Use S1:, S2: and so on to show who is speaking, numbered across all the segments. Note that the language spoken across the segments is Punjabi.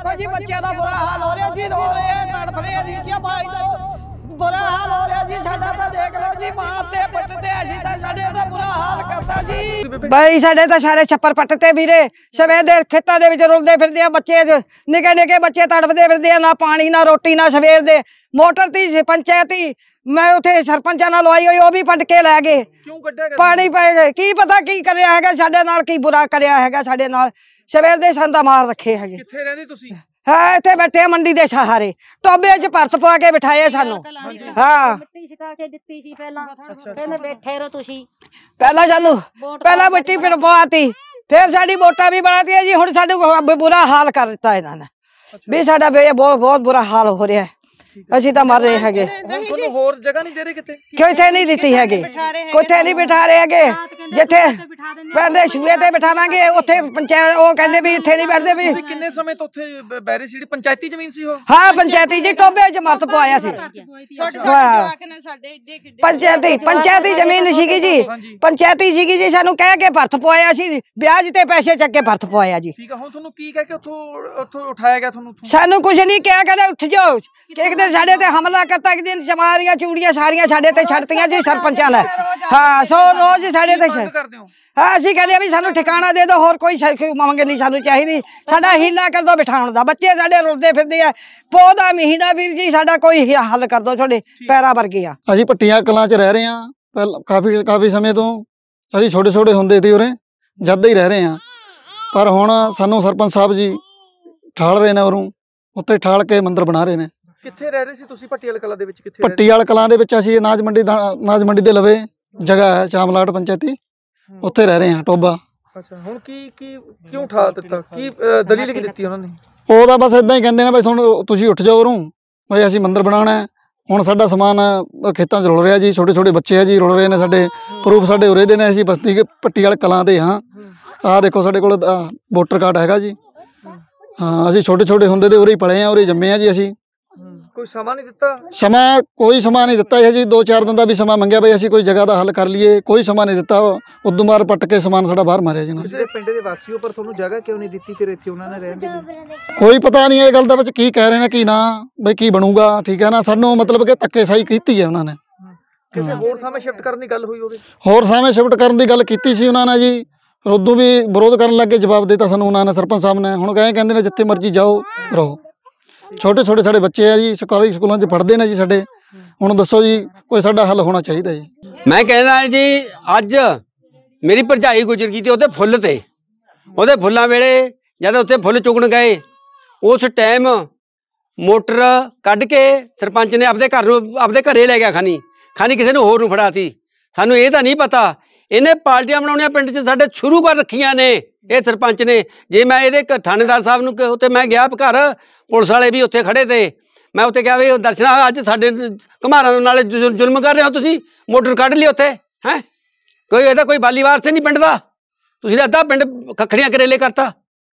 S1: देखो जी बच्चों का बुरा हाल हो रहा जी, रो रहे हैं, तड़फ रहे हैं, नीचे भाई तो बुरा हाल हो रहा जी साडा। तो देख लो जी मारते पटते असीं तां साडे दा बुरा हाल करता जी। बई साडे तां सारे छप्पर पटते वीरे, सवेर दे खेतां दे विच रुलदे फिरदे आ बच्चे, निके निके बच्चे तड़फदे फिरदे आ, ना पानी ना रोटी ना सवेर दे। मोटर थी पंचायती, मैं उथे सरपंचा नाल लवाई होई, वो भी पट के लै गए। क्यों कड्ढिया पानी पै गए, की पता की करिया हैगा साडे नाल, की बुरा करिया हैगा साडे नाल। सवेर दे संदा मार रखे हैगे। कित्थे रहिंदे तुसीं? हाँ इत्थे बैठे मंडी दे सहारे, टोबे च भरत पा के बिठाए सानू। हाँ पहला सानू पहला मिट्टी फिर पवाती, फिर साडी वोटां भी बनाती जी। हुण साडू बुरा हाल कर दिता इन्हां ने भी, साडा बहुत बुरा हाल हो रहा है। ਅਸੀਂ ਤਾਂ ਮਰ ਰਹੇ ਹੈਗੇ। ਤੁਹਾਨੂੰ ਹੋਰ ਜਗ੍ਹਾ ਨਹੀਂ ਦੇ ਰਹੇ ਕਿਤੇ? ਕਿਤੇ ਨਹੀਂ ਦਿੱਤੀ ਹੈਗੀ, ਕਿਤੇ ਨਹੀਂ ਬਿਠਾ ਰਹੇ ਹੈਗੇ। ਜਿੱਥੇ ਪੈਂਦੇ ਸ਼ੂਏ ਤੇ ਬਿਠਾਵਾਂਗੇ ਉੱਥੇ ਪੰਚਾਇਤ ਉਹ ਕਹਿੰਦੇ ਵੀ ਇੱਥੇ ਨਹੀਂ ਬੈਠਦੇ ਵੀ। ਕਿੰਨੇ ਸਮੇਂ ਤੋਂ ਉੱਥੇ ਬੈਰੀ ਸੀ? ਪੰਚਾਇਤੀ ਜ਼ਮੀਨ ਸੀ ਉਹ? ਹਾਂ ਪੰਚਾਇਤੀ ਜੀ, ਟੋਬੇ 'ਚ ਮਰਤ ਪਵਾਇਆ ਸੀ। ਪੰਚਾਇਤੀ ਜ਼ਮੀਨ ਸੀਗੀ ਜੀ, ਪੰਚਾਇਤੀ ਸੀਗੀ ਜੀ। ਸਾਨੂੰ ਕਹਿ ਕੇ ਭਰਤ ਪਵਾਇਆ ਸੀ, ਵਿਆਜ ਤੇ ਪੈਸੇ ਚੱਕ ਕੇ ਭਰਤ ਪਵਾਇਆ ਜੀ। ਠੀਕ ਆ, ਹੁਣ ਤੁਹਾਨੂੰ ਕੀ ਕਹਿ ਕੇ ਉੱਥੋਂ ਉਠਾਇਆ ਗਿਆ? ਤੁਹਾਨੂੰ ਸਾਨੂੰ ਕੁਝ ਨਹੀਂ ਕਿਹਾ, ਕਹਿੰਦੇ ਉੱਠ ਜਾਓ। साडे ते हमला करता, एक दिन चमारियां चूड़ियां सारियां साडे ते छड़तियां जी सरपंचां ने। हाँ सो रोज साडे ते हाँ असीं कहंदे भी सानू ठिकाना दे दो, होर कोई मंग नहीं सानू चाहिदी। साडा हीला कर दो बिठाउण दा, बच्चे साडे रुलदे फिरदे आ। पौधा महीना वीर जी साडा कोई हल कर दो, साडे पैरां वर्गे आ। असीं पट्टियां कलां च रह रहे हां काफी समय तो, असीं छोटे छोटे हुंदे सी उरे जद ही रह रहे हां, पर हुण सानू सरपंच साहब जी ਠਾਲ रहे ने उरों, उत्ते ਠਾਲ के मंदिर बना रहे ने। कित्थे रह रहे सी तुसीं पट्टीआल कलां दे विच? कित्थे पट्टीआल कलां दे विच असीं अनाज मंडी दे लवे जगह है चामलाट पंचायती, उत्थे रह रहे हैं टोबा। अच्छा हुण की क्यों ठा दित्ता? की दलील की दित्ती उन्होंने? ओहदा बस इदां ही कहंदे ने बई तुहानूं तुसीं उठ जाओ उरों, बई असीं मंदिर बनाना है। हुण साडा समान खेतां 'च रुल रिहा जी, छोटे छोटे बच्चे है जी रुल रहे ने साडे, प्रूफ साडे उरे दे ने। असीं बस्ती पट्टीआल कलां दे हाँ, आह देखो साडे कोल वोटर कार्ड हैगा जी। हाँ असीं छोटे छोटे हुंदे दे उरे ही पले हैं, उरे जम्मे हैं जी। असीं कोई समा नहीं दिता? समा कोई समा नहीं दिता है जी, 2-4 दिन का भी समा मंगया बई असीं कोई जगह का हल कर लीए, कोई समा नहीं दिता। उदों मार पट के समान साडा बाहर मारिया जी। पिछले पिंड दे वासियों पर तुहानूं जगह क्यों नहीं दित्ती फिर इत्थे उन्हां ने रहण दे लई? कोई पता नहीं है गल दा विच की कह रहे हैं कि ना बई की बनूगा। ठीक है ना, सानूं मतलब कि धक्केशाही कीती है उन्हां ने। किसी होर थां शिफ्ट करन दी गल होई होवे? होर थां शिफ्ट करन दी गल कीती सी उन्हां ने जी, उदों भी विरोध करन लग गए, जवाब देता सानूं उन्हां ने सरपंच साहब ने। हुण कहंदे ने जिथे मर्जी जाओ रहो। छोटे छोटे साडे बच्चे है जी, सरकारी स्कूलों च पढ़ते हैं जी साडे। हुण दसो जी कोई साडा हल होना चाहिए जी। मैं कहना है जी अज मेरी भरजाई गुजर गई थी उत्थे फुੱਲ ते, ਉਹਦੇ ਫੁੱਲਾਂ ਵੇਲੇ जब उत्थे फुੱਲ चुगण गए उस टाइम मोटर कढ़ के सरपंच ने आपदे घरे लै गया, खानी किसी ने होर नूं फड़ाती। सानूं ये तां नहीं पता इन्हें पार्टियां बनाउणियां पिंड च साडे शुरू कर रखियां ने ये सरपंच ने। जे मैं ये थानेदार साहब नूं उत्थे मैं गया घर, पुलिस वाले भी उत्थे खड़े थे, मैं उत्थे कहा भी दर्शना अज साडे घमारां नाल जुल्म कर रहे हो तुसीं, मोटर कढ़ ली उत्थे हैं, कोई इहदा कोई बालीवार से नहीं पिंड दा, तुसीं अद्धा पिंड खखड़ियां करेले करता।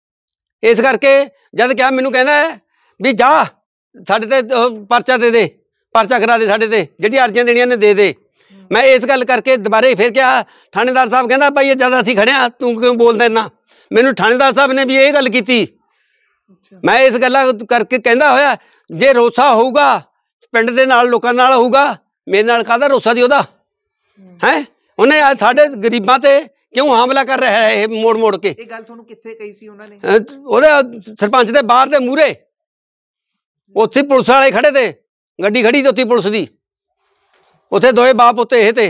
S1: इस करके जद क्या मैनूं कहंदा है भी जा साडे ते परचा दे परचा करा दे, साडे ते जिहड़ियां अर्जियां देनियां ने दे। मैं इस गल करके दोबारे फिर क्या थानेदार साहब कहता भाई जद असीं खड़े हाँ तू क्यों बोलदा इन्ना? मैनूं थानेदार साहब ने भी ये गल की। मैं इस गल्ला करके कहंदा होया जे रोसा होऊगा पिंड दे नाल लोकां नाल होऊगा, मेरे नाल काहदा रोसा दी ओहदा है? उन्हें साडे गरीबां ते क्यों हमला कर रहा है मोड़ मोड़ के? ये गल तुहानूं कित्थे कही सी उन्होंने? ओहदे सरपंच दे बाहर दे मूहरे उत्थे पुलिस वाले खड़े थे, गड्डी खड़ी थी उत्थे पुलिस दी, उत्थे दोए बाप उत्ते ये थे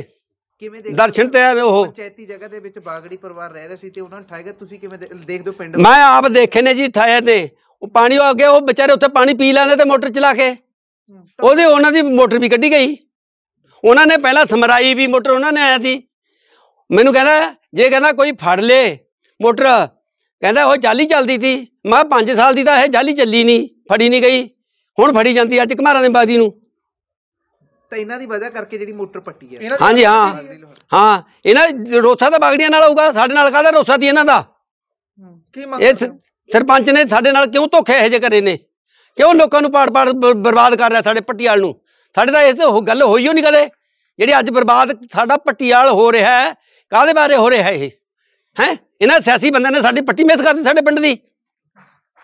S1: दर्शन ते पंचायती जगह दे विच बागड़ी परिवार रह रहे सी ते उन्हां नूं ठाया गया। तुसीं किवें देखदे हो पिंड? मैं आप देखे ने जी ठाया ने पानी अगे वो बेचारे उत्थे पानी पी लैंदे ते मोटर चला के ओहदे उन्हां दी मोटर भी कड्ढी गई। उन्होंने पहला समराई भी मोटर उन्होंने आया थी। मैनू कहना जे कहना कोई फड़ ले मोटर, कहता वो जाली चलती थी। मैं 5 साल की तो है जाली चली नहीं, फड़ी नहीं गई, हुण फड़ी जाती अज घमारां दी बाजी नूं। तो इन्हां दी वजह करके जिहड़ी मोटर पट्टी है। हाँ जी हाँ हाँ, इन्हां रोसा तो बागड़ियां नाल होऊगा, साडे नाल काहदा रोसा सी इन्हां दा? सरपंच ने साडे नाल क्यों धोखे इहो जिहे करे ने? क्यों लोकां नूं पाड़ पाड़ बर्बाद कर रहा साडे पट्टीआल नूं? साडे तां इस गल होई हो नहीं कदे जिहड़ी अज बर्बाद साडा पट्टीआल हो रहा है। काहदे बारे हो रहा है ये? हैं इन्हां सियासी बंदे ने साडी पट्टी मिस करती साडे पिंड दी।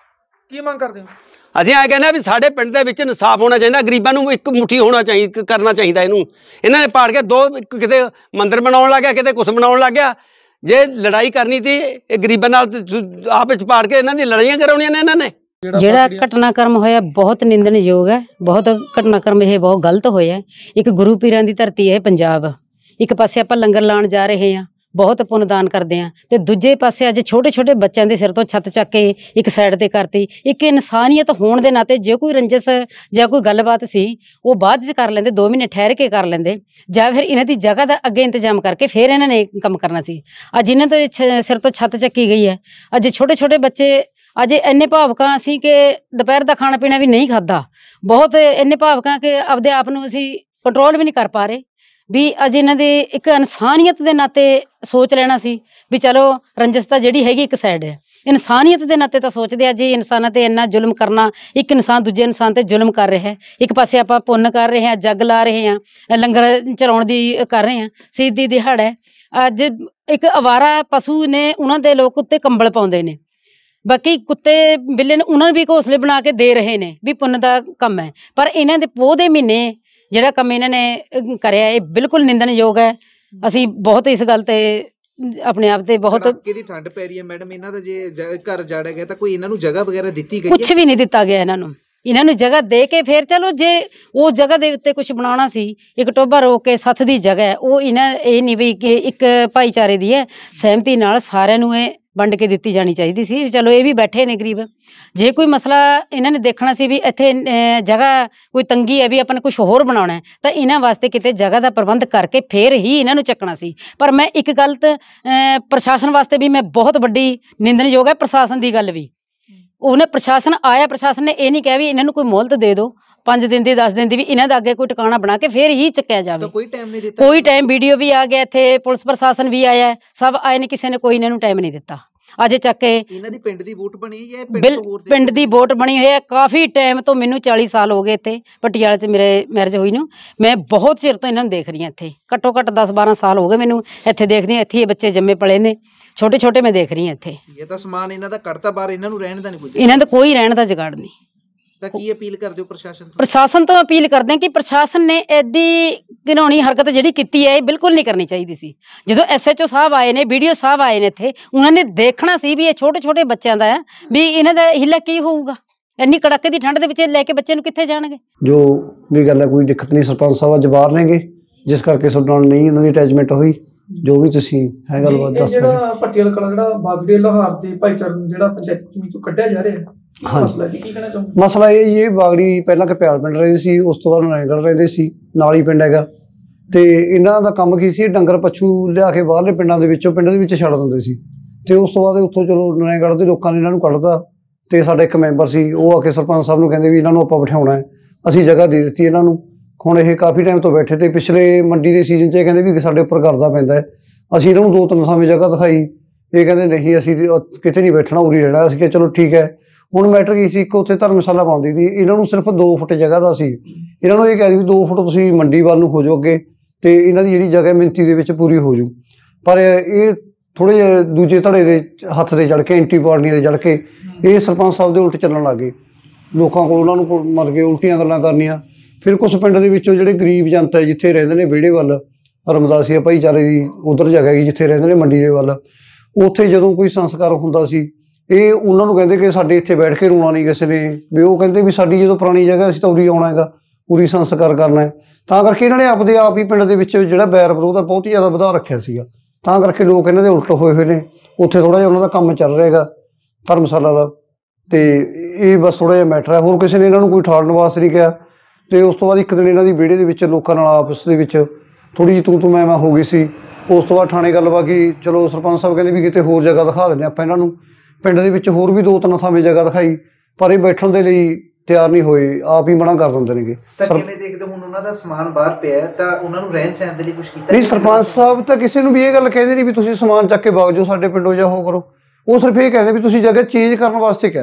S2: ਕੀ ਮੰਗ ਕਰਦੇ ਹੋ?
S3: ਅਸੀਂ ਐ ਕਹਿੰਦੇ ਵੀ ਸਾਡੇ ਪਿੰਡ ਦੇ ਵਿੱਚ ਇਨਸਾਫ ਹੋਣਾ ਚਾਹੀਦਾ, ਗਰੀਬਾਂ ਨੂੰ ਇੱਕ ਮੁੱਠੀ ਹੋਣਾ ਚਾਹੀਦਾ, ਕਰਨਾ ਚਾਹੀਦਾ। ਇਹਨਾਂ ਨੇ ਪਾੜ ਕੇ ਦੋ, ਕਿਤੇ ਮੰਦਿਰ ਬਣਾਉਣ ਲੱਗ ਗਿਆ, ਕਿਤੇ ਕੁਛ ਬਣਾਉਣ ਲੱਗ ਗਿਆ। ਜੇ ਲੜਾਈ ਕਰਨੀ ਤੀ ਇਹ ਗਰੀਬਾਂ ਨਾਲ ਆਪ ਵਿੱਚ ਪਾੜ ਕੇ ਇਹਨਾਂ ਦੀ ਲੜਾਈਆਂ ਕਰਾਉਣੀਆਂ ਨੇ ਇਹਨਾਂ ਨੇ।
S4: ਜਿਹੜਾ ਘਟਨਾਕ੍ਰਮ ਹੋਇਆ ਬਹੁਤ ਨਿੰਦਣਯੋਗ ਹੈ, ਬਹੁਤ ਘਟਨਾਕ੍ਰਮ ਇਹ ਬਹੁਤ ਗਲਤ ਹੋਇਆ। ਇੱਕ ਗੁਰੂ ਪੀਰਾਂ ਦੀ ਧਰਤੀ ਹੈ ਪੰਜਾਬ, ਇੱਕ ਪਾਸੇ ਆਪਾਂ ਲੰਗਰ ਲਾਉਣ ਜਾ ਰਹੇ ਹਾਂ, ਬਹੁਤ ਪੁੰਨਦਾਨ ਕਰਦੇ ਹਾਂ, ਤੇ ਦੂਜੇ ਪਾਸੇ ਅੱਜ ਛੋਟੇ ਛੋਟੇ ਬੱਚਿਆਂ ਦੇ ਸਿਰ ਤੋਂ ਛੱਤ ਚੱਕ ਕੇ ਇੱਕ ਸਾਈਡ ਤੇ ਕਰਤੀ। ਇੱਕ ਇਨਸਾਨੀਅਤ ਹੋਣ ਦੇ ਨਾਤੇ ਜੇ ਕੋਈ ਰੰਜਿਸ਼ ਜਾਂ ਕੋਈ ਗੱਲਬਾਤ ਸੀ ਉਹ ਬਾਅਦ 'ਚ ਕਰ ਲੈਂਦੇ, 2 ਮਹੀਨੇ ਠਹਿਰ ਕੇ ਕਰ ਲੈਂਦੇ, ਜਾਂ ਫਿਰ ਇਹਨਾਂ ਦੀ ਜਗ੍ਹਾ ਦਾ ਅੱਗੇ ਇੰਤਜ਼ਾਮ ਕਰਕੇ ਫਿਰ ਇਹਨਾਂ ਨੇ ਕੰਮ ਕਰਨਾ ਸੀ। ਅੱਜ ਇਹਨਾਂ ਦੇ ਸਿਰ ਤੋਂ ਛੱਤ ਚੱਕੀ ਗਈ ਹੈ। ਅੱਜ ਛੋਟੇ ਛੋਟੇ ਬੱਚੇ ਅੱਜ ਇੰਨੇ ਭਾਵਕਾਂ ਅਸੀਂ ਕਿ ਦੁਪਹਿਰ ਦਾ ਖਾਣਾ ਪੀਣਾ ਵੀ ਨਹੀਂ ਖਾਧਾ, ਬਹੁਤ ਇੰਨੇ ਭਾਵਕਾਂ ਕਿ ਆਪਦੇ ਆਪ ਨੂੰ ਅਸੀਂ ਕੰਟਰੋਲ ਵੀ ਨਹੀਂ ਕਰ ਪਾ ਰਹੇ। ਵੀ ਅੱਜ ਇਹਨਾਂ ਦੇ ਇੱਕ ਇਨਸਾਨੀਅਤ ਦੇ ਨਾਤੇ ਸੋਚ ਲੈਣਾ ਸੀ ਵੀ ਚਲੋ ਰੰਜਿਸ਼ ਤਾਂ ਜਿਹੜੀ ਹੈਗੀ ਇੱਕ ਸਾਈਡ ਹੈ, ਇਨਸਾਨੀਅਤ ਦੇ ਨਾਤੇ ਤਾਂ ਸੋਚਦੇ ਆ ਜੀ ਇਨਸਾਨਾਂ ਤੇ ਇੰਨਾ ਜ਼ੁਲਮ ਕਰਨਾ, ਇੱਕ ਇਨਸਾਨ ਦੂਜੇ ਇਨਸਾਨ ਤੇ ਜ਼ੁਲਮ ਕਰ ਰਿਹਾ ਹੈ। ਇੱਕ ਪਾਸੇ ਆਪਾਂ ਪੁੰਨ ਕਰ ਰਹੇ ਹਾਂ, ਜੱਗ ਲਾ ਰਹੇ ਹਾਂ, ਲੰਗਰ ਚਲਾਉਣ ਦੀ ਕਰ ਰਹੇ ਹਾਂ, ਸ਼ਹੀਦੀ ਦਿਹਾੜਾ ਹੈ। ਅੱਜ ਇੱਕ ਅਵਾਰਾ ਪਸ਼ੂ ਨੇ ਉਹਨਾਂ ਦੇ ਲੋਕ ਉੱਤੇ ਕੰਬਲ ਪਾਉਂਦੇ ਨੇ, ਬਾਕੀ ਕੁੱਤੇ ਬਿੱਲੇ ਨੇ ਉਹਨਾਂ ਨੂੰ ਵੀ ਘੋਸਲੇ ਬਣਾ ਕੇ ਦੇ ਰਹੇ ਨੇ ਵੀ ਪੁੰਨ ਦਾ ਕੰਮ ਹੈ। ਪਰ ਇਹਨਾਂ ਦੇ ਪੋਹ ਦੇ ਮਹੀਨੇ ਜਿਹੜਾ ਕੰਮ ਇਹਨਾਂ ਨੇ ਕਰਿਆ ਇਹ ਬਿਲਕੁਲ ਨਿੰਦਣਯੋਗ ਹੈ। ਅਸੀਂ ਬਹੁਤ ਇਸ ਗੱਲ ਤੇ ਆਪਣੇ ਆਪ ਤੇ ਬਹੁਤ
S2: ਕਿਹਦੀ ਠੰਡ ਪੈ ਰਹੀ ਹੈ ਮੈਡਮ, ਇਹਨਾਂ ਦਾ ਜੇ ਘਰ ਜਾੜਿਆ ਗਿਆ ਤਾਂ ਕੋਈ ਇਹਨਾਂ ਨੂੰ ਜਗ੍ਹਾ ਵਗੈਰਾ ਦਿੱਤੀ ਗਈ?
S4: ਕੁਛ ਵੀ ਨਹੀਂ ਦਿੱਤਾ ਗਿਆ ਇਹਨਾਂ ਨੂੰ ਜਗ੍ਹਾ ਦੇ ਕੇ ਫਿਰ ਚਲੋ ਜੇ ਉਹ ਜਗ੍ਹਾ ਦੇ ਉੱਤੇ ਕੁਝ ਬਣਾਉਣਾ ਸੀ, ਇੱਕ ਟੋਭਾ ਰੋਕ ਕੇ ਸੱਥ ਦੀ ਜਗ੍ਹਾ ਹੈ, ਉਹ ਇਹ ਨਹੀਂ ਵੀ ਕਿ ਇੱਕ ਭਾਈਚਾਰੇ ਦੀ ਹੈ, ਸਹਿਮਤੀ ਨਾਲ ਸਾਰਿਆਂ ਨੂੰ ਇਹ ਵੰਡ ਕੇ ਦਿੱਤੀ ਜਾਣੀ ਚਾਹੀਦੀ ਸੀ। ਚਲੋ ਇਹ ਵੀ ਬੈਠੇ ਨੇ ਗਰੀਬ, ਜੇ ਕੋਈ ਮਸਲਾ ਇਹਨਾਂ ਨੇ ਦੇਖਣਾ ਸੀ ਵੀ ਇੱਥੇ ਜਗ੍ਹਾ ਕੋਈ ਤੰਗੀ ਹੈ ਵੀ ਆਪਾਂ ਨੇ ਕੁਝ ਹੋਰ ਬਣਾਉਣਾ ਹੈ ਤਾਂ ਇਹਨਾਂ ਵਾਸਤੇ ਕਿਤੇ ਜਗ੍ਹਾ ਦਾ ਪ੍ਰਬੰਧ ਕਰਕੇ ਫਿਰ ਹੀ ਇਹਨਾਂ ਨੂੰ ਚੱਕਣਾ ਸੀ। ਪਰ ਮੈਂ ਇੱਕ ਗੱਲ ਪ੍ਰਸ਼ਾਸਨ ਵਾਸਤੇ ਵੀ ਮੈਂ ਬਹੁਤ ਵੱਡੀ ਨਿੰਦਣਯੋਗ ਹੈ ਪ੍ਰਸ਼ਾਸਨ ਦੀ ਗੱਲ ਵੀ। ਉਹਨੇ ਪ੍ਰਸ਼ਾਸਨ ਆਇਆ, ਪ੍ਰਸ਼ਾਸਨ ਨੇ ਇਹ ਨਹੀਂ ਕਿਹਾ ਵੀ ਇਹਨਾਂ ਨੂੰ ਕੋਈ ਮੋਹਲਤ ਦੇ ਦਿਓ 5 ਦਿਨ ਦੀ 10 ਦਿਨ ਦੀ, ਵੀ ਇਹਨਾਂ ਦਾ ਅੱਗੇ ਕੋਈ ਟਿਕਾਣਾ ਬਣਾ ਕੇ ਫਿਰ ਹੀ ਚੱਕਿਆ ਜਾਵੇ।
S2: ਕੋਈ ਟਾਈਮ ਨਹੀਂ ਦਿੱਤਾ,
S4: ਕੋਈ ਟਾਈਮ। ਵੀਡੀਓ ਵੀ ਆ ਗਿਆ, ਇੱਥੇ ਪੁਲਿਸ ਪ੍ਰਸ਼ਾਸਨ ਵੀ ਆਇਆ, ਸਭ ਆਏ ਨੇ, ਕਿਸੇ ਨੇ ਕੋਈ ਇਹਨਾਂ ਨੂੰ ਟਾਈਮ ਨਹੀਂ ਦਿੱਤਾ। ਅੱਜ ਚੱਕ ਕੇ
S2: ਇਹਨਾਂ ਦੀ ਪਿੰਡ ਦੀ ਵੋਟ ਬਣੀ ਹੈ,
S4: ਪਿੰਡ ਦੀ ਵੋਟ ਬਣੀ ਹੋਈ ਹੈ ਕਾਫੀ ਟਾਈਮ ਤੋਂ। ਮੈਨੂੰ 40 ਸਾਲ ਹੋ ਗਏ ਇੱਥੇ ਪਟਿਆਲੇ 'ਚ ਮੇਰੇ ਮੈਰਿਜ ਹੋਈ ਨੂੰ, ਮੈਂ ਬਹੁਤ ਚਿਰ ਤੋਂ ਇਹਨਾਂ ਨੂੰ ਦੇਖ ਰਹੀ ਹਾਂ ਇੱਥੇ, ਘੱਟੋ ਘੱਟ 10-12 ਸਾਲ ਹੋ ਗਏ ਮੈਨੂੰ ਇੱਥੇ ਦੇਖਦੀ ਹਾਂ। ਇੱਥੇ ਇਹ ਬੱਚੇ ਜੰਮੇ ਪਲੇ ਨੇ ਛੋਟੇ ਛੋਟੇ, ਮੈਂ ਦੇਖ ਰਹੀ ਹਾਂ ਇੱਥੇ।
S2: ਇਹ ਤਾਂ ਸਮਾਨ ਇਹਨਾਂ ਦਾ ਕੱਢਤਾ ਬਾਹਰ, ਇਹਨਾਂ ਨੂੰ ਰਹਿਣ ਦਾ ਨਹੀਂ,
S4: ਇਹਨਾਂ ਦਾ ਕੋਈ ਰਹਿਣ ਦਾ ਜੁਗਾੜ ਨਹੀਂ।
S2: ਤਾਂ ਕੀ ਅਪੀਲ ਕਰਦੇ ਹੋ ਪ੍ਰਸ਼ਾਸਨ ਤੋਂ?
S4: ਪ੍ਰਸ਼ਾਸਨ ਤੋਂ ਅਪੀਲ ਕਰਦੇ ਹਾਂ ਕਿ ਪ੍ਰਸ਼ਾਸਨ ਨੇ ਐਡੀ ਘਿਨਾਉਣੀ ਹਰਕਤ ਜਿਹੜੀ ਕੀਤੀ ਹੈ ਇਹ ਬਿਲਕੁਲ ਨਹੀਂ ਕਰਨੀ ਚਾਹੀਦੀ ਸੀ। ਜਦੋਂ SHO ਸਾਹਿਬ ਆਏ ਨੇ, BDO ਸਾਹਿਬ ਆਏ ਨੇ ਇੱਥੇ, ਉਹਨਾਂ ਨੇ ਦੇਖਣਾ ਸੀ ਵੀ ਇਹ ਛੋਟੇ ਛੋਟੇ ਬੱਚਿਆਂ ਦਾ ਹੈ, ਵੀ ਇਹਨਾਂ ਦਾ ਹਿੱਲਾ ਕੀ ਹੋਊਗਾ। ਇੰਨੀ ਕੜਾਕੇ ਦੀ ਠੰਡ ਦੇ ਵਿੱਚ ਲੈ ਕੇ ਬੱਚੇ ਨੂੰ ਕਿੱਥੇ ਜਾਣਗੇ?
S5: ਜੋ ਵੀ ਗੱਲ ਹੈ ਕੋਈ ਦਿੱਕਤ ਨਹੀਂ, ਸਰਪੰਚ ਸਾਹਿਬ ਅੱਜ ਬਾਹਰ ਨੇਗੇ ਜਿਸ ਕਰਕੇ ਤੁਹਾਡੇ ਨਾਲ ਨਹੀਂ ਉਹਨਾਂ ਦੀ ਅਟੈਚਮੈਂਟ ਹੋਈ। ਜੋ ਵੀ ਤੁਸੀਂ ਹੈ ਗੱਲਬਾਤ ਦੱਸ ਸਕਦੇ।
S6: ਜਿਹੜਾ ਪਟਿਆਲਾ ਕਲਾ ਜਿਹੜਾ ਬਾਗੜੀ ਲੋਹਾਰ ਦੇ ਭਾਈਚਾਰੇ ਨੂੰ ਜਿਹੜਾ ਪੰਚਾਇਤ ਜ਼ਮੀਨ ਚੋਂ ਕੱਢਿਆ ਜਾ ਰਿਹਾ, ਮਸਲਾ ਕੀ ਕਹਿਣਾ ਚਾਹੁੰਦੇ?
S5: ਮਸਲਾ ਇਹ ਜੀ, ਬਾਗੜੀ ਪਹਿਲਾਂ ਕਪਿਆਲ ਪਿੰਡ ਰਹਿੰਦੇ ਸੀ, ਉਸ ਤੋਂ ਬਾਅਦ ਨਾਰਾਇਣਗੜ੍ਹ ਰਹਿੰਦੇ ਸੀ, ਨਾਲ ਹੀ ਪਿੰਡ ਹੈਗਾ। ਤੇ ਇਹਨਾਂ ਦਾ ਕੰਮ ਕੀ ਸੀ, ਡੰਗਰ ਪਸ਼ੂ ਲਿਆ ਕੇ ਬਾਹਰਲੇ ਪਿੰਡਾਂ ਦੇ ਵਿੱਚੋਂ ਪਿੰਡ ਦੇ ਵਿੱਚ ਛੱਡ ਦਿੰਦੇ ਸੀ। ਤੇ ਉਸ ਤੋਂ ਬਾਅਦ ਉੱਥੋਂ ਚਲੋ ਨਾਰਾਇਣਗੜ੍ਹ ਦੇ ਲੋਕਾਂ ਨੇ ਇਹਨਾਂ ਨੂੰ ਕੱਢਤਾ। ਤੇ ਸਾਡਾ ਇੱਕ ਮੈਂਬਰ ਸੀ, ਉਹ ਆ ਕੇ ਸਰਪੰਚ ਸਾਹਿਬ ਨੂੰ ਕਹਿੰਦੇ ਵੀ ਇਹਨਾਂ ਨੂੰ ਆਪਾਂ ਬਿਠਾਉਣਾ ਹੈ। ਅਸੀਂ ਜਗ੍ਹਾ ਦੇ ਦਿੱਤੀ ਇਹਨਾਂ ਨੂੰ। ਹੁਣ ਇਹ ਕਾਫੀ ਟਾਈਮ ਤੋਂ ਬੈਠੇ ਤੇ ਪਿਛਲੇ ਮੰਡੀ ਦੇ ਸੀਜ਼ਨ 'ਚ ਇਹ ਕਹਿੰਦੇ ਵੀ ਸਾਡੇ ਉੱਪਰ ਕਰਜ਼ਾ ਪੈਂਦਾ ਹੈ। ਅਸੀਂ ਇਹਨਾਂ ਨੂੰ 2-3 ਥਾਵੇਂ ਜਗ੍ਹਾ ਦਿਖਾਈ, ਇਹ ਕਹਿੰਦੇ ਨਹੀਂ ਅਸੀਂ ਕਿਤੇ ਨਹੀਂ ਬੈਠਣਾ, ਉਰੀ ਰਹਿਣਾ। ਅਸੀਂ ਕਿਹਾ ਚਲੋ ਠੀਕ ਹੈ। ਹੁਣ ਮੈਟਰ ਕੀ ਸੀ, ਇੱਕ ਉੱਥੇ ਧਰਮਸ਼ਾਲਾ ਪਾਉਂਦੀ ਸੀ, ਇਹਨਾਂ ਨੂੰ ਸਿਰਫ 2 ਫੁੱਟ ਜਗ੍ਹਾ ਦਾ ਸੀ। ਇਹਨਾਂ ਨੂੰ ਇਹ ਕਹਿ ਦਿੱਤੀ ਵੀ 2 ਫੁੱਟ ਤੁਸੀਂ ਮੰਡੀ ਵੱਲ ਨੂੰ ਹੋ ਜਾਓ ਅੱਗੇ, ਤੇ ਇਹਨਾਂ ਦੀ ਜਿਹੜੀ ਜਗ੍ਹਾ ਮਿਣਤੀ ਦੇ ਵਿੱਚ ਪੂਰੀ ਹੋ ਜੂ। ਪਰ ਇਹ ਥੋੜ੍ਹੇ ਜਿਹੇ ਦੂਜੇ ਧੜੇ ਦੇ ਹੱਥ ਦੇ ਚੜ੍ਹ ਕੇ, ਐਂਟੀ ਪਾਰਟੀਆਂ ਦੇ ਚੜ੍ਹ ਕੇ ਇਹ ਸਰਪੰਚ ਸਾਹਿਬ ਦੇ ਉਲਟ ਚੱਲਣ ਲੱਗ ਗਏ। ਲੋਕਾਂ ਕੋਲ ਉਹਨਾਂ ਨੂੰ ਮਰ ਕੇ ਉਲਟੀਆਂ ਗੱਲਾਂ ਕਰਨੀਆਂ। ਫਿਰ ਕੁਛ ਪਿੰਡ ਦੇ ਵਿੱਚੋਂ ਜਿਹੜੇ ਗਰੀਬ ਜਨਤਾ ਜਿੱਥੇ ਰਹਿੰਦੇ ਨੇ ਵਿਹੜੇ ਵੱਲ, ਰਮਦਾਸੀਆ ਭਾਈਚਾਰੇ ਦੀ ਉਧਰ ਜਗ੍ਹਾ ਹੈਗੀ ਜਿੱਥੇ ਰਹਿੰਦੇ ਨੇ ਮੰਡੀ ਦੇ ਵੱਲ, ਉੱਥੇ ਜਦੋਂ ਕੋਈ ਸੰਸਕਾਰ ਹੁੰਦਾ ਸੀ ਇਹ ਉਹਨਾਂ ਨੂੰ ਕਹਿੰਦੇ ਕਿ ਸਾਡੇ ਇੱਥੇ ਬੈਠ ਕੇ ਰੋਣਾ ਨਹੀਂ ਕਿਸੇ ਨੇ, ਵੀ ਉਹ ਕਹਿੰਦੇ ਵੀ ਸਾਡੀ ਜਦੋਂ ਪੁਰਾਣੀ ਜਗ੍ਹਾ ਅਸੀਂ ਤਾਂ ਉਰੀ ਆਉਣਾ ਹੈਗਾ, ਪੂਰੀ ਸੰਸਕਾਰ ਕਰਨਾ ਹੈ। ਤਾਂ ਕਰਕੇ ਇਹਨਾਂ ਨੇ ਆਪਦੇ ਆਪ ਹੀ ਪਿੰਡ ਦੇ ਵਿੱਚ ਜਿਹੜਾ ਬੈਰ ਵਿਰੋਧ ਆ ਬਹੁਤ ਹੀ ਜ਼ਿਆਦਾ ਵਧਾ ਰੱਖਿਆ ਸੀਗਾ। ਤਾਂ ਕਰਕੇ ਲੋਕ ਇਹਨਾਂ ਦੇ ਉਲਟ ਹੋਏ ਹੋਏ ਨੇ। ਉੱਥੇ ਥੋੜ੍ਹਾ ਜਿਹਾ ਉਹਨਾਂ ਦਾ ਕੰਮ ਚੱਲ ਰਿਹਾ ਹੈਗਾ ਧਰਮਸ਼ਾਲਾ ਦਾ, ਤੇ ਇਹ ਬਸ ਥੋੜ੍ਹਾ ਜਿਹਾ ਮੈਟਰ ਹੈ। ਹੋਰ ਕਿਸੇ ਨੇ ਇਹਨਾਂ ਨੂੰ ਕੋਈ ਠਾਲਣ ਵਾਸਤੇ ਨਹੀਂ ਕਿਹਾ। ਤੇ ਉਸ ਤੋਂ ਬਾਅਦ ਇੱਕ ਦਿਨ ਇਹਨਾਂ ਦੀ ਵਿਹੜੇ ਦੇ ਵਿੱਚ ਲੋਕਾਂ ਨਾਲ ਆਪਸ ਦੇ ਵਿੱਚ ਥੋੜ੍ਹੀ ਜਿਹੀ ਤੂੰ ਮੈਂ ਹੋ ਗਈ ਸੀ। ਉਸ ਤੋਂ ਬਾਅਦ ਥਾਣੇ ਗੱਲਬਾਤ ਕੀ, ਚਲੋ ਸਰਪੰਚ ਸਾਹਿਬ ਕਹਿੰਦੇ ਵੀ ਕਿਤੇ ਹੋਰ ਜਗ੍ਹਾ ਦਿਖਾ ਦਿੰਦੇ ਆਪਾਂ ਇਹਨਾਂ ਨੂੰ। ਪਿੰਡ ਦੇ ਵਿੱਚ ਹੋਰ ਵੀ 2-3 ਥਾਵੇਂ ਜਗ੍ਹਾ ਦਿਖਾਈ, ਪਰ ਇਹ ਬੈਠਣ ਦੇ ਲਈ ਤਿਆਰ ਨਹੀਂ ਹੋਏ, ਆਪ ਹੀ ਮਨਾ ਕਰ ਦਿੰਦੇ ਨੇਗੇ।
S2: ਤਾਂ ਕਿਵੇਂ ਦੇਖਦੇ ਹੁਣ ਉਹਨਾਂ ਦਾ ਸਮਾਨ ਬਾਹਰ ਪਿਆ ਤਾਂ ਉਹਨਾਂ ਨੂੰ ਰਹਿਣ ਸਹਿਣ ਦੇ ਲਈ ਕੁਝ ਕੀਤਾ
S5: ਨਹੀਂ? ਸਰਪੰਚ ਸਾਹਿਬ ਤਾਂ ਕਿਸੇ ਨੂੰ ਵੀ ਇਹ ਗੱਲ ਕਹਿੰਦੇ ਨਹੀਂ ਵੀ ਤੁਸੀਂ ਸਮਾਨ ਚੱਕ ਕੇ ਵਗ ਜਾਓ ਸਾਡੇ ਪਿੰਡੋਂ ਜਾਂ ਉਹ ਕਰੋ। ਉਹ ਸਿਰਫ ਇਹ ਕਹਿੰਦੇ ਵੀ ਤੁਸੀਂ ਜਗ੍ਹਾ ਚੇਂਜ ਕਰਨ ਵਾਸਤੇ ਕਹਿ ਰਹੇ ਨੇ।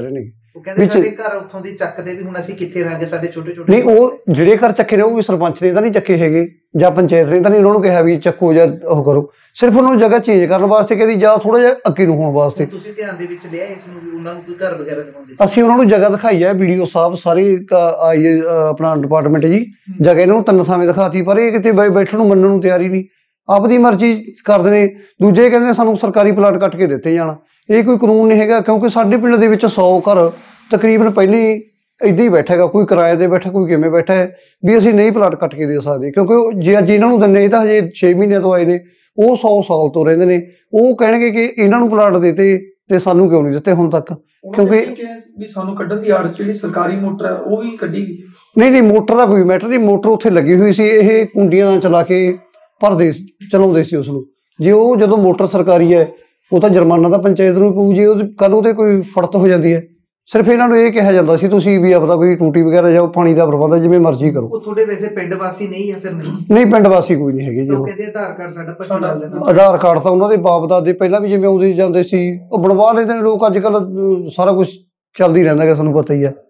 S2: ਉਹ ਕਹਿੰਦੇ ਸਾਡੇ ਘਰ ਉੱਥੋਂ ਦੀ ਚੱਕਦੇ ਵੀ ਹੁਣ ਅਸੀਂ ਕਿੱਥੇ ਰਹਾਂਗੇ, ਸਾਡੇ ਛੋਟੇ ਛੋਟੇ
S5: ਨਹੀਂ ਉਹ ਜਿਹੜੇ ਘਰ ਚੱਕੇ ਨੇ ਉਹ ਵੀ ਸਰਪੰਚ ਨੇ ਤਾਂ ਨਹੀਂ ਚੱਕੇ ਹੈਗੇ ਜਾਂ ਪੰਚਾਇਤ ਨੇ ਤਾਂ ਨਹੀਂ ਉਹਨਾਂ ਨੂੰ ਕਿਹਾ ਵੀ ਚੱਕੋ ਜਾਂ ਉਹ ਕਰੋ, ਸਿਰਫ ਉਹਨਾਂ ਨੂੰ ਜਗ੍ਹਾ ਚੇਂਜ ਕਰਨ ਵਾਸਤੇ ਕਹਿੰਦੀ ਜਾਂ ਥੋੜਾ ਜਿਹਾ ਅੱਗੇ ਨੂੰ ਹੋਣ ਵਾਸਤੇ।
S2: ਤੁਸੀਂ ਧਿਆਨ ਦੇ ਵਿੱਚ ਲਿਆ ਇਸ ਨੂੰ ਵੀ ਉਹਨਾਂ ਨੂੰ ਕੋਈ ਘਰ ਵਗੈਰਾ ਦਿਵਾਉਂਦੇ?
S5: ਅਸੀਂ ਉਹਨਾਂ ਨੂੰ ਜਗ੍ਹਾ ਦਿਖਾਈ ਹੈ, ਵੀਡੀਓ ਸਾਹਿਬ ਸਾਰੇ ਆਈ ਆਪਣਾ ਡਿਪਾਰਟਮੈਂਟ ਜੀ ਜਗ੍ਹਾ ਇਹਨਾਂ ਨੂੰ 3 ਥਾਵੇਂ ਦਿਖਾਤੀ, ਪਰ ਇਹ ਕਿਤੇ ਬੈਠਣ ਨੂੰ ਮੰਨਣ ਨੂੰ ਤਿਆਰੀ ਨਹੀਂ, ਆਪਦੀ ਮਰਜ਼ੀ ਕਰਦੇ ਨੇ। ਦੂਜੇ ਕਹਿੰਦੇ ਨੇ ਸਾਨੂੰ ਸਰਕਾਰੀ ਪਲਾਟ ਕੱਟ ਕੇ ਦਿੱਤੇ ਜਾਣ, ਇਹ ਕੋਈ ਕਾਨੂੰਨ ਨਹੀਂ ਹੈਗਾ ਕਿਉਂਕਿ ਸਾਡੇ ਪਿੰਡ ਦੇ ਵਿੱਚ 100 ਘਰ ਤਕਰੀਬਨ ਪਹਿਲਾਂ ਹੀ ਇੱਦਾਂ ਹੀ ਬੈਠਾ ਹੈਗਾ, ਕੋਈ ਕਿਰਾਏ ਤੇ ਬੈਠਾ ਕੋਈ ਕਿਵੇਂ ਬੈਠਾ ਹੈ ਵੀ ਅਸੀਂ ਨਹੀਂ ਪਲਾਟ ਕੱਟ ਕੇ ਦੇ ਸਕਦੇ, ਕਿਉਂਕਿ ਜੇ ਜਿਹਨਾਂ ਨੂੰ ਦਿੰਦੇ ਇਹ ਤਾਂ ਹਜੇ 6 ਮਹੀਨਿਆਂ ਤੋਂ ਆਏ ਨੇ, ਉਹ 100 ਸਾਲ ਤੋਂ ਰਹਿੰਦੇ ਨੇ, ਉਹ ਕਹਿਣਗੇ ਕਿ ਇਹਨਾਂ ਨੂੰ ਪਲਾਟ ਦਿੱਤੇ ਤੇ ਸਾਨੂੰ ਕਿਉਂ ਨਹੀਂ ਦਿੱਤੇ ਹੁਣ ਤੱਕ, ਕਿਉਂਕਿ
S6: ਵੀ ਸਾਨੂੰ ਕੱਢਣ ਦੀ ਆੜ ਜਿਹੜੀ ਸਰਕਾਰੀ ਮੋਟਰ ਹੈ ਉਹ ਵੀ ਕੱਢੀ ਗਈ।
S5: ਨਹੀਂ ਮੋਟਰ ਦਾ ਕੋਈ ਮੈਟਰ ਨਹੀਂ, ਮੋਟਰ ਉੱਥੇ ਲੱਗੀ ਹੋਈ ਸੀ, ਇਹ ਕੁੰਡੀਆਂ ਚਲਾ ਕੇ ਭਰਦੇ ਚਲਾਉਂਦੇ ਸੀ ਉਸ ਨੂੰ। ਜੇ ਉਹ ਜਦੋਂ ਮੋਟਰ ਸਰਕਾਰੀ ਹੈ ਉਹ ਤਾਂ ਜੁਰਮਾਨਾ ਤਾਂ ਪੰਚਾਇਤ ਨੂੰ ਪਊ, ਜੇ ਉਹ ਕੱਲ ਉਹਤੇ ਕੋਈ ਫੜਤ ਹੋ ਜਾਂਦੀ ਹੈ। ਸਿਰਫ ਇਹਨਾਂ ਨੂੰ ਇਹ ਕਿਹਾ ਜਾਂਦਾ ਸੀ ਤੁਸੀਂ ਵੀ ਆਪਦਾ ਕੋਈ ਟੂਟੀ ਵਗੈਰਾ ਜਾਂ ਪਾਣੀ ਦਾ ਪ੍ਰਬੰਧ ਜਿਵੇਂ ਮਰਜ਼ੀ ਕਰੋ।
S2: ਉਹ ਤੁਹਾਡੇ ਵੈਸੇ ਪਿੰਡ ਵਾਸੀ ਨਹੀਂ ਹੈ ਫਿਰ?
S5: ਨਹੀਂ ਪਿੰਡ ਵਾਸੀ ਕੋਈ ਨਹੀਂ ਹੈਗੇ ਜੀ।
S2: ਉਹ ਕਹਿੰਦੇ ਆਧਾਰ ਕਾਰਡ ਸਾਡਾ ਭੱਜ ਲੈਂਦਾ।
S5: ਆਧਾਰ ਕਾਰਡ ਤਾਂ ਉਹਨਾਂ ਦੇ ਬਾਪ ਦਾਦੇ ਪਹਿਲਾਂ ਵੀ ਜਿਵੇਂ ਆਉਂਦੇ ਜਾਂਦੇ ਸੀ ਉਹ ਬਣਵਾ ਲੈਂਦੇ ਨੇ ਲੋਕ, ਅੱਜ ਕੱਲ ਸਾਰਾ ਕੁਝ ਚੱਲਦੀ ਰਹਿੰਦਾ ਹੈ, ਸਾਨੂੰ ਪਤਾ ਹੀ ਹੈ।